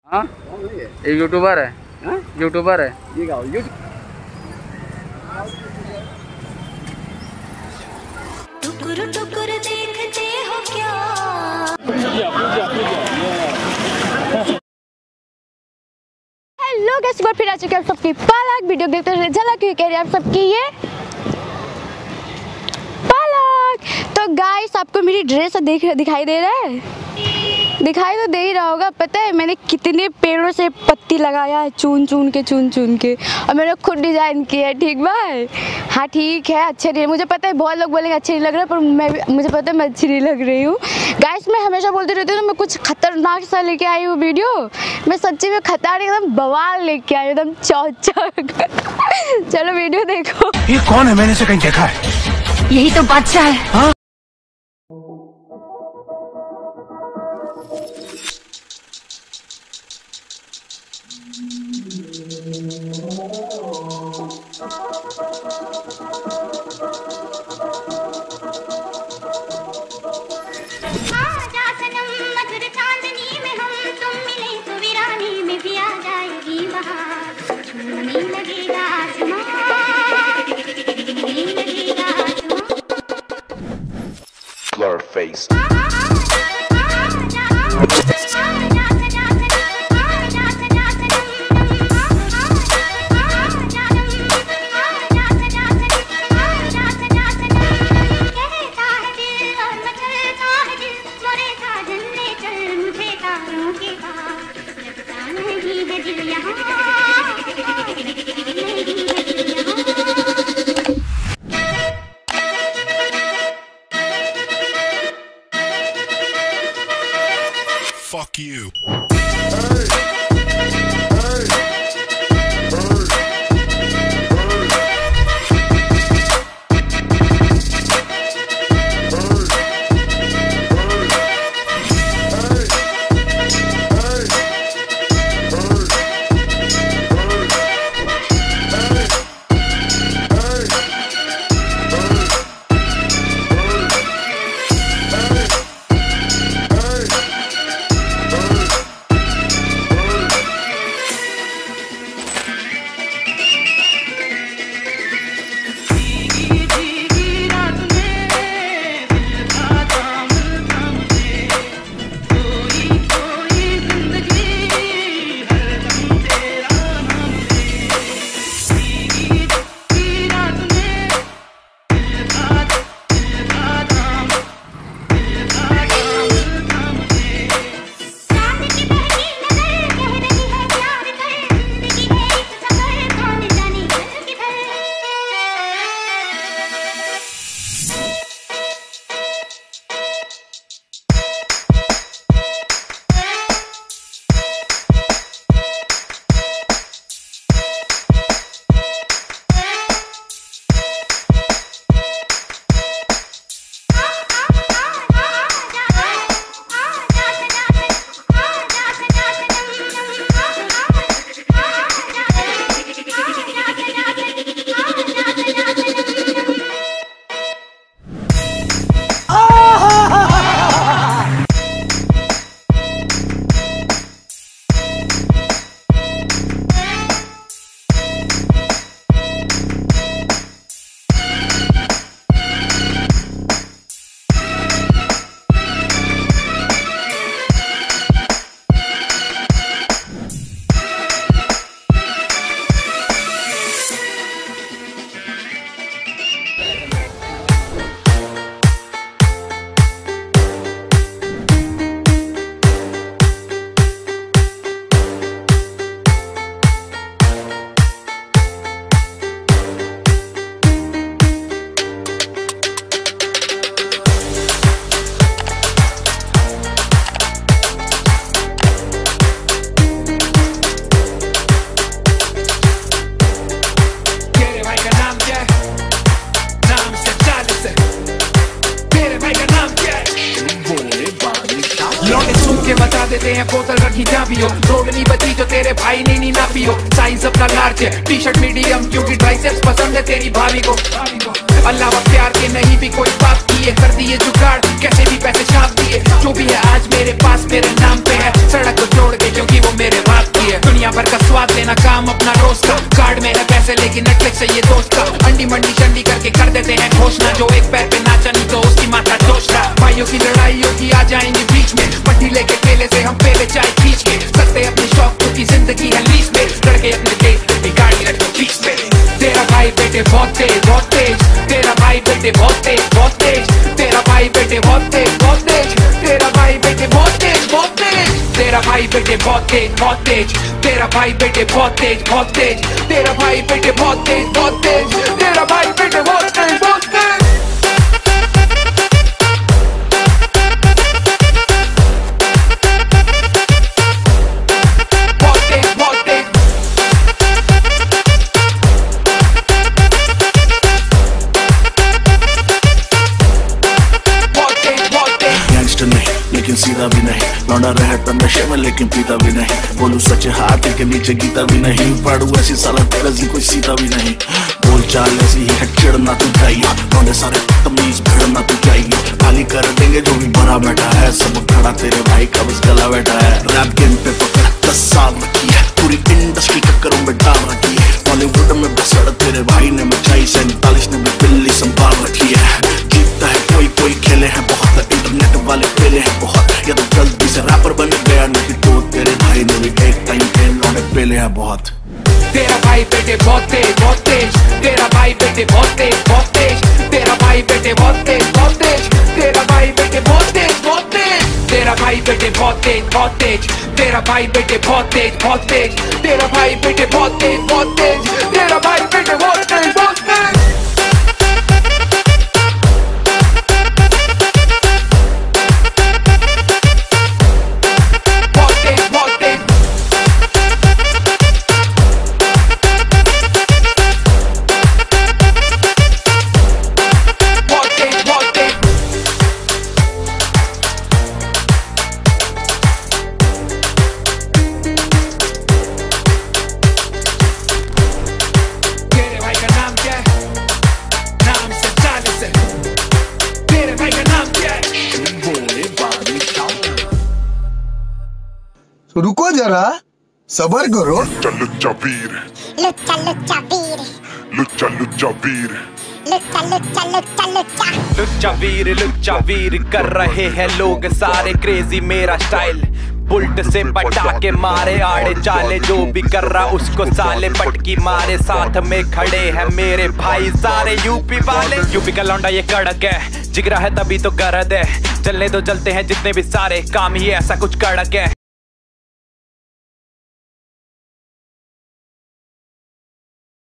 हाँ ये यूट्यूबर है। हाँ यूट्यूबर है। ये क्या टुकुर टुकुर देखते हो क्या? हेलो गाइस, फिर आ चुके हैं आप सबकी पालक वीडियो देखते हुए। झलक क्यों कह रहे हैं आप सबकी ये पालक। तो गाइस आपको मेरी ड्रेस दिखाई दे रहा है? दिखाई तो दे ही रहा होगा। पता है मैंने कितने पेड़ों से पत्ती लगाया है, चुन चुन के और मैंने खुद डिजाइन किया है। ठीक भाई? हाँ ठीक है, अच्छे नहीं। मुझे पता है बहुत लोग बोलेंगे अच्छे नहीं लग रहा, पर मुझे पता है मैं अच्छी नहीं लग रही हूँ। गाइस मैं हमेशा बोलती रहती हूँ मैं कुछ खतरनाक सा लेके आई हूँ वीडियो। मैं सच्ची में खतरनाक एकदम बवाल लेके आई, एकदम चौचक। चलो वीडियो देखो। ये कौन है? मैंने इसे कहीं देखा है। यही तो बादशाह है। हाँ? Face. Fuck you. देते हैं बोतल रखी जा पियो, रोड नहीं बची जो तेरे भाई ने नहीं ना पियो। साइज अपना लार्ज है, टी शर्ट मीडियम क्योंकि ट्राइसेप्स पसंद है तेरी भाभी को। अल्लाह व प्यार के नहीं भी कोई बात किए, कर दिए जुगाड़ कैसे भी पैसे छाप दिए। जो भी है आज मेरे पास मेरे नाम पे है, सड़क को छोड़ के क्योंकि वो मेरे अंडी मंडी चंडी करके कर देते हैं घोषणा, जो एक पैर पे नाचा नहीं तो उसकी माथा दोषना। भाइयों की लड़ाई होगी आ जाएंगे बीच में, पट्टी लेके केले से हम पहले चाय खींच के, सकते अपने शौक की जिंदगी है लीज पे, लड़के अपने देश पे गाड़ी रख दो बीच पे। तेरा भाई बेटे बहुत तेज, तेरा भाई बेटे बहुत तेज, तेरा भाई बेटे बहुत तेज, तेरा भाई बेटे बहुत तेज, तेरा भाई बेटे बहुत तेज, तेरा भाई बेटे बहुत तेज, तेरा भाई बेटे बहुत तेज, तेरा भाई बेटे बहुत तेज। लेकिन सीधा भी नहीं, लौंडा रहता नशे में लेकिन पीता भी नहीं, बोलू सच हाथ के नीचे गीता भी नहीं, पढ़ू ऐसी साला तेरा जी कोई सीता भी नहीं, बोल चाल ऐसी ही है चिड़ना तू चाहिए, लौंडे सारे तमीज भिड़ना तू चाहिए, खाली कर देंगे जो भी भरा बैठा है, सब खड़ा तेरे भाई का बस गला बैठा है, रैप गेम पे पकड़ 10 साल रखी है, पूरी इंडस्ट्री टक्करों में डाल रखी है, बॉलीवुड में बसड़ तेरे भाई ने मचाई, 47 ने भी दिल्ली संभाल रखी है, जीतता है कोई खेले हैं बहुत, इंटरनेट वाले पेले हैं बहुत, या तो जल्दी से रैपर बन गया नहीं तो तेरे भाई ने भी एक टाइम पे लौंडे पेले हैं बहुत। तेरा भाई बेटे बहुत तेज, तेरा भाई बेटे बहुत तेज, तेरा भाई बेटे बहुत तेज, तेरा भाई बेटे बहुत तेज, तेरा भाई बेटे बहुत तेज, तेरा भाई बेटे बहुत तेज, तेरा भाई बेटे बहुत तेज, तेरा भाई बेटे बहुत तेज। रुको जरा, सबर करो। लुच्चा लुच्चा वीर, लुच्चा लुच्चा वीर, लुच्चा लुच्चा वीर, लुच्चा लुच्चा लुच्चा लुच्चा लुच्चा वीर कर रहे हैं लोग सारे क्रेजी मेरा स्टाइल, बुल्ट से पटाके मारे आड़े चाले, जो भी कर रहा उसको साले पटकी मारे, साथ में खड़े हैं मेरे भाई सारे यूपी वाले, यूपी का लौंडा ये कड़क है, जिगरा है तभी तो गरद है, चलने तो चलते हैं जितने भी सारे काम ही ऐसा कुछ कड़क है,